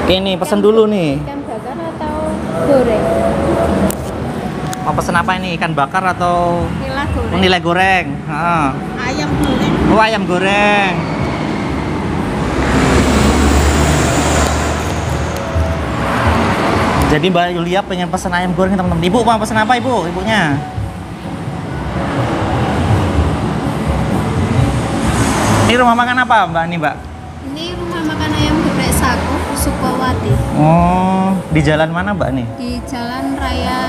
Ini pesen dulu nih. Ikan bakar atau goreng? Mau pesen apa ini? Ikan bakar atau Nila goreng. nilai goreng? Heeh. Ayam goreng. Oh, ayam goreng. Jadi Mbak Yulia pengen pesen ayam goreng teman-teman. Ibu mau pesen apa ibu? Ibunya? Ini rumah makan apa Mbak? Ini Mbak? Ini rumah makan ayam geprek Saku, Sukowati. Oh, di jalan mana Mbak nih? Di Jalan Raya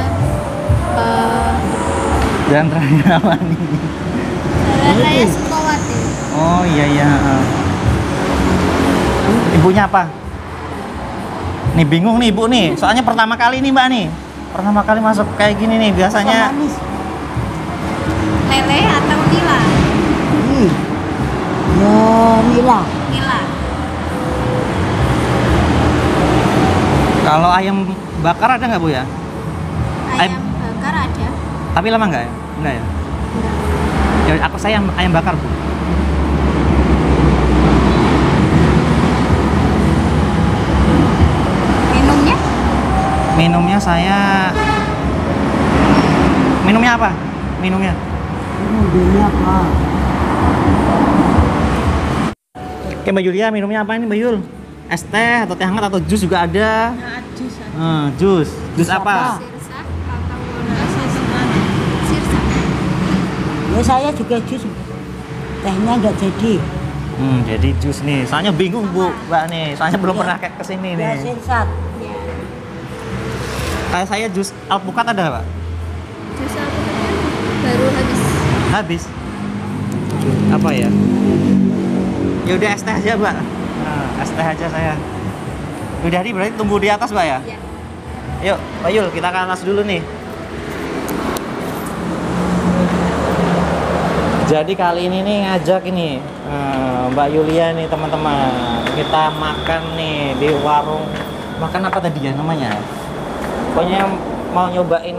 Jalan Raya apa nih? Jalan Raya Sukowati. Oh iya iya. Ibunya apa? Nih bingung nih ibu nih. Soalnya pertama kali nih Mbak nih. Pertama kali masuk kayak gini nih. Biasanya Lele atau nila? Ya, Mila. Nila. kalau ayam bakar ada nggak Bu ya? Ayam bakar ada. Tapi lama nggak ya? Enggak ya? Ya aku saya ayam bakar Bu. Minumnya? Minumnya saya minumnya apa? Minumnya? Ini apa? Oke Mbak Yulia minumnya apa ini Mbak Yul? Es teh atau teh hangat atau jus juga ada? Jus. Jus. Jus apa? Sirsak atau sirsak. Ya saya juga jus. Tehnya nggak jadi. Jadi jus nih. Soalnya bingung Bu, Mbak nih. Soalnya belum pernah kayak kesini Ya, nih. sensat. Kayak saya jus alpukat ada Pak? Jus apa kan baru habis. Habis. Apa ya? Ya udah es teh aja Mbak. Nah, es teh aja saya. Udah nih berarti tunggu di atas Mbak ya? Ya. Yuk, Pak Yul, kita ke atas dulu nih. Jadi kali ini nih ngajak ini Mbak Yulia nih teman-teman. Kita makan nih di warung. Makan apa tadi ya namanya? Pokoknya mau nyobain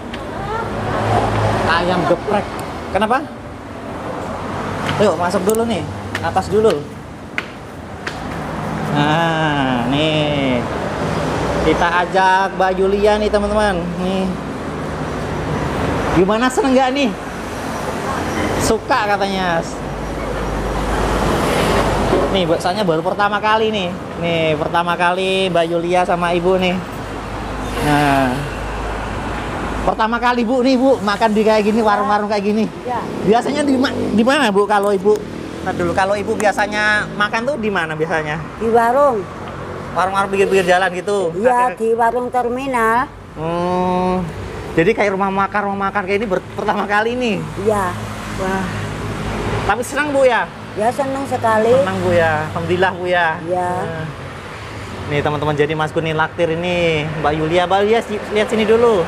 ayam geprek. Kenapa? Yuk masuk dulu nih, atas dulu. Nah, nih kita ajak Mbak Yulia nih teman-teman. Nih, gimana seneng nggak nih? Suka katanya. Nih, soalnya baru pertama kali nih. Nih, pertama kali Mbak Yulia sama Ibu nih. Nah, pertama kali Bu nih Bu makan di kayak gini, warung-warung kayak gini. Ya. Biasanya di mana Bu kalau Ibu? Nah dulu kalau Ibu biasanya makan tuh di mana biasanya? Di warung. Warung-warung pinggir-pinggir jalan gitu. Iya, di warung terminal. Jadi kayak rumah makan kayak ini pertama kali nih. Iya. Wah. Tapi senang Bu ya? Ya senang sekali. Senang Bu ya. Alhamdulillah Bu ya. Iya. Nah. Nih teman-teman, jadi Mas Kun nih laktir ini Mbak Yulia. Mbak Yulia lihat sini dulu.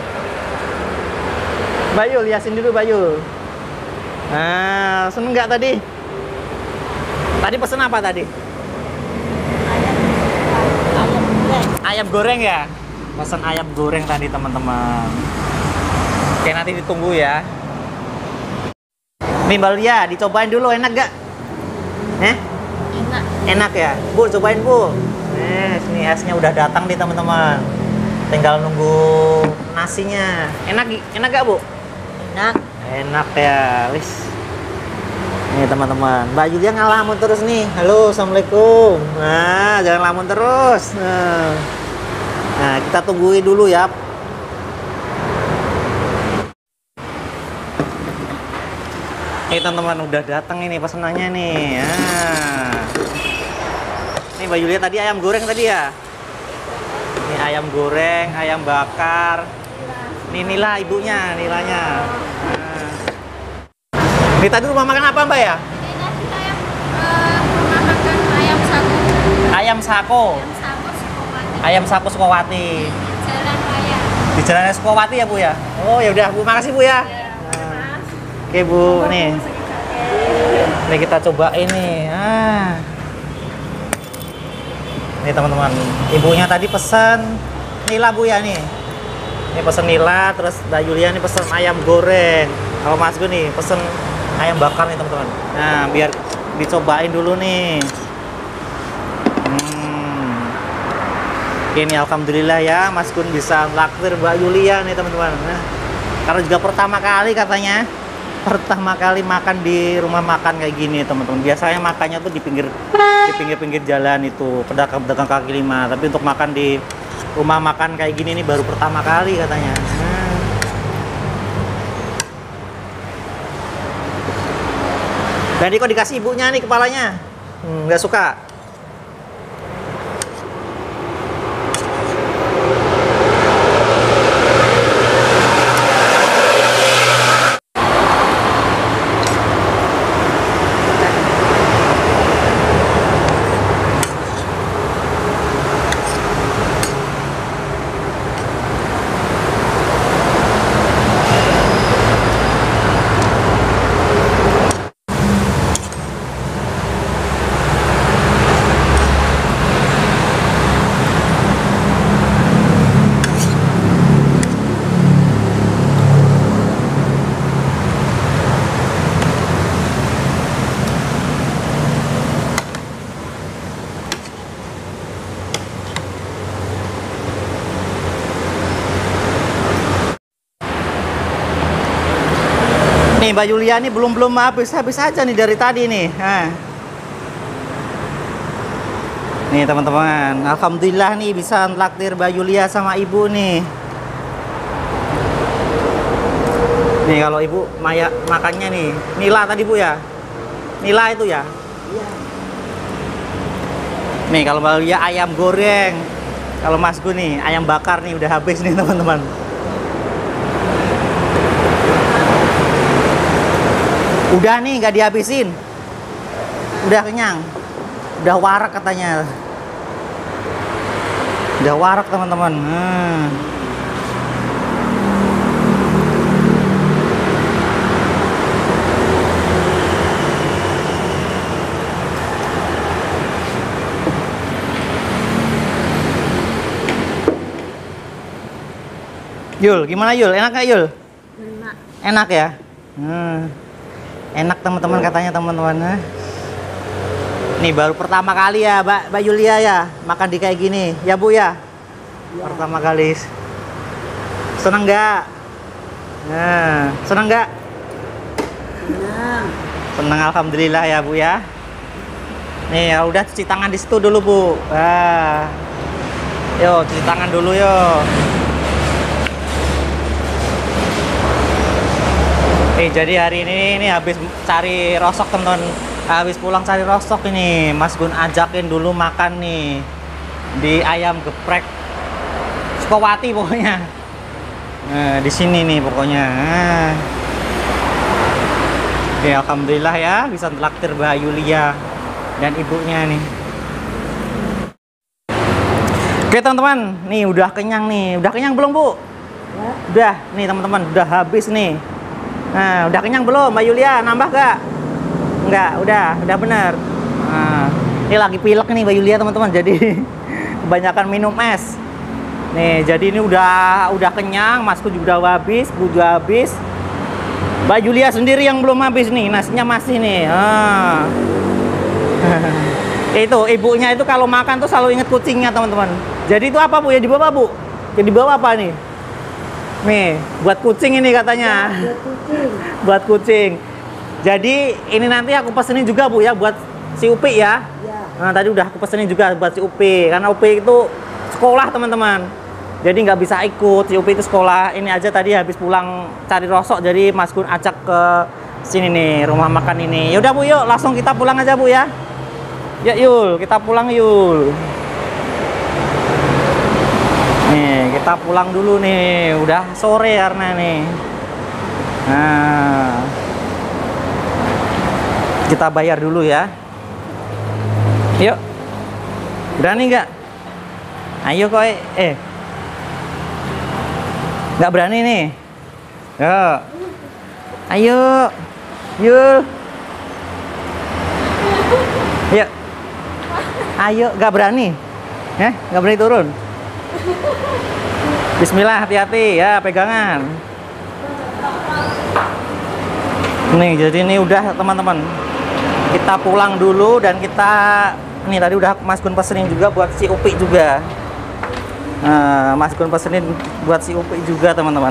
Mbak Yul, lihat sini dulu Mbak Yul. Nah, seneng nggak tadi? Tadi pesen apa tadi? Ayam goreng ya? Pesen ayam goreng tadi teman-teman. Oke, nanti ditunggu ya. Nih Mbak Yulia, dicobain dulu, enak gak? Enak. Enak ya? Bu, cobain Bu. Sini esnya udah datang nih teman-teman. Tinggal nunggu nasinya. Enak gak Bu? Enak. Enak ya, wis. Nih teman-teman, Mbak Yulia ngalamun terus nih. Halo, assalamualaikum. Nah, jangan lamun terus. Nah, kita tungguin dulu ya. Nih teman-teman, udah datang ini pesenannya nih. Nah. Nih Mbak Yulia tadi ayam goreng tadi ya. Ini ayam goreng, ayam bakar. Ini nila ibunya, nilanya. Nah. Ini tadi rumah makan apa Mbak ya? Ini tadi ayam rumah makan ayam Saku. Ayam Sako. Ayam Saku Sukowati. Ayam Sako Sukowati. Jalan Raya. Di Jalan Sukowati ya Bu ya? Oh ya udah Bu, makasih Bu ya. Oke Bu, nih. Nih kita cobain nih. Nih teman-teman, ibunya tadi pesen nila Bu ya nih. Ini pesen nila, terus Mbak Yulia nih pesen ayam goreng. Kalau Mas Gun nih pesen ayam bakar nih teman-teman. Nah, biar dicobain dulu nih. Ini alhamdulillah ya, Mas Gun bisa naktir Mbak Yulia nih teman-teman. Nah, karena juga pertama kali katanya, pertama kali makan di rumah makan kayak gini teman-teman. Biasanya makannya tuh di pinggir jalan itu, pedagang kaki lima. Tapi untuk makan di rumah makan kayak gini ini baru pertama kali katanya. Nah. Dan ini kok dikasih ibunya nih kepalanya, nggak suka. Nih Mbak Yulia nih belum habis aja nih dari tadi nih. Nah. Nih teman-teman, alhamdulillah nih bisa nraktir Mbak Yulia sama ibu nih. Nih kalau ibu makannya nih, nila tadi bu ya, nila itu ya. Iya. Nih kalau Mbak Yulia ayam goreng, kalau Mas Gun nih ayam bakar nih udah habis nih teman-teman. Udah nih nggak dihabisin, udah kenyang, udah warak katanya, udah warak teman-teman. Yul, gimana Yul? Enak nggak Yul? Enak. Enak ya? Enak teman-teman katanya teman-teman. Nih baru pertama kali ya Mbak Yulia ya makan di kayak gini ya Bu ya. Pertama kali. Seneng nggak? Nah, seneng nggak? Senang. Seneng alhamdulillah ya Bu ya. Nih ya udah cuci tangan di situ dulu Bu. Yo cuci tangan dulu yo. Jadi hari ini habis cari rosok teman-teman, habis pulang cari rosok ini Mas Gun ajakin dulu makan nih di ayam geprek Sukawati pokoknya. Nah, di sini nih pokoknya. Oke, alhamdulillah ya bisa traktir Mbak Yulia dan ibunya nih. Oke teman-teman, nih udah kenyang nih. Udah kenyang belum Bu? Ya. Udah nih teman-teman, udah habis nih. Nah, udah kenyang belum Mbak Yulia? Nambah gak? Enggak, udah bener. Nah, ini lagi pilek nih Mbak Yulia teman-teman. Jadi kebanyakan minum es. Nih, jadi ini udah kenyang, Masku juga udah habis, Bu juga habis. Mbak Yulia sendiri yang belum habis nih, nasinya masih nih. Itu ibunya itu kalau makan tuh selalu inget kucingnya teman-teman. Jadi itu apa Bu ya di bawah Bu? Jadi di bawah apa nih? Nih, buat kucing ini katanya. Ya, buat kucing. Buat kucing. Jadi ini nanti aku pesenin juga Bu ya buat si Upi ya. Ya. Nah, tadi udah aku pesenin juga buat si Upi karena Upi itu sekolah teman-teman. Jadi nggak bisa ikut si Upi itu sekolah. Ini aja tadi habis pulang cari rosok jadi Mas Gun ajak ke sini nih rumah makan ini. Ya udah Bu yuk langsung kita pulang aja Bu ya. Ya Yul, kita pulang Yul. Nih, kita pulang dulu nih. Udah sore karena nih. Nah. Kita bayar dulu ya. Yuk. Berani nggak? Ayo kok. Nggak berani nih. Yuk. Ayo. Yul. Yuk. Ayo, nggak berani. Nggak berani turun. Bismillah, hati-hati ya, pegangan. Nih, jadi ini udah teman-teman. Kita pulang dulu dan kita nih tadi udah Mas Gun pesenin juga buat si Upi juga. Mas Gun pesenin buat si Upi juga teman-teman.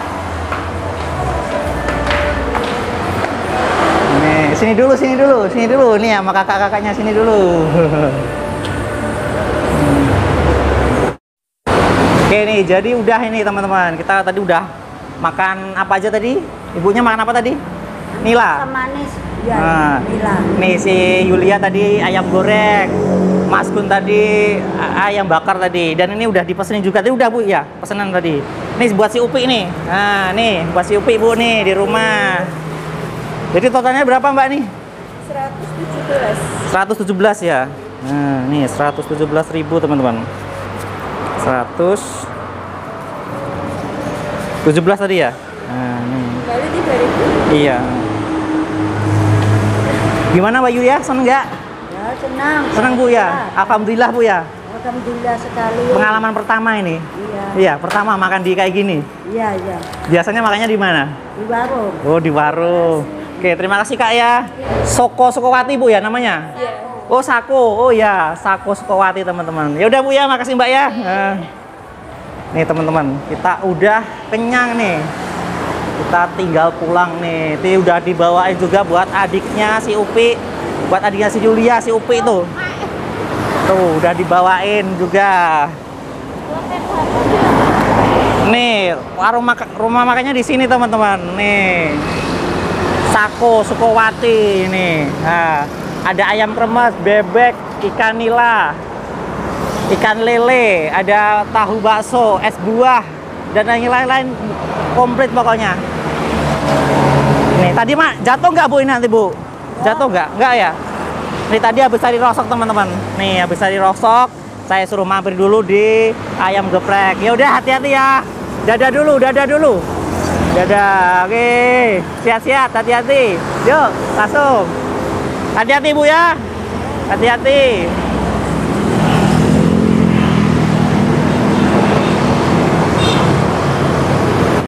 Nih, sini dulu nih sama kakak-kakaknya sini dulu. Oke nih, jadi udah ini teman-teman. Kita tadi udah makan apa aja tadi? Ibunya makan apa tadi? Nila. Manis. Ya, Nah, Nila. nih si Yulia tadi ayam goreng, Mas Gun tadi ayam bakar tadi, dan ini udah dipesenin juga tadi udah Bu ya pesanan tadi. Nih buat si Upi nih, nah nih buat si Upi Bu nih di rumah. Jadi totalnya berapa Mbak nih? 117 ya. Nah nih 117.000 teman-teman. 117 tadi ya. Nah nih. Baru 3.000. Iya. Gimana Mbak Yulia? Seneng nggak? Ya, senang. Seneng Bu ya? Alhamdulillah Bu ya. Alhamdulillah sekali. Pengalaman pertama ini? Iya. Iya, pertama makan di kayak gini. Iya, iya. Biasanya makannya di mana? Di warung. Oh, di warung. Oke, terima kasih Kak ya. Sukowati Bu ya namanya? Iya. Oh, Sako. Oh ya, Sako Sukowati teman-teman. Ya udah Bu ya, makasih Mbak ya. Nih teman-teman, kita udah kenyang nih. Kita tinggal pulang nih. Ini udah dibawain juga buat adiknya si Upi, buat adiknya si Yulia, si Upi itu. Tuh, udah dibawain juga. Nih, rumah makannya di sini teman-teman. Nih, Sako Sukowati nih. Nah, ada ayam kremes, bebek, ikan nila, ikan lele, ada tahu bakso, es buah, dan lain-lain komplit pokoknya. Nih, tadi Mak jatuh nggak Bu ini nanti Bu? Jatuh nggak? Nggak ya? Nih tadi habis tadi rosok teman-teman. Nih habis tadi rosok, saya suruh mampir dulu di ayam geprek. Ya udah hati-hati ya. Dadah dulu. Dadah. Oke. Siap-siap, hati-hati. Yuk, langsung. Hati-hati Bu ya. Hati-hati.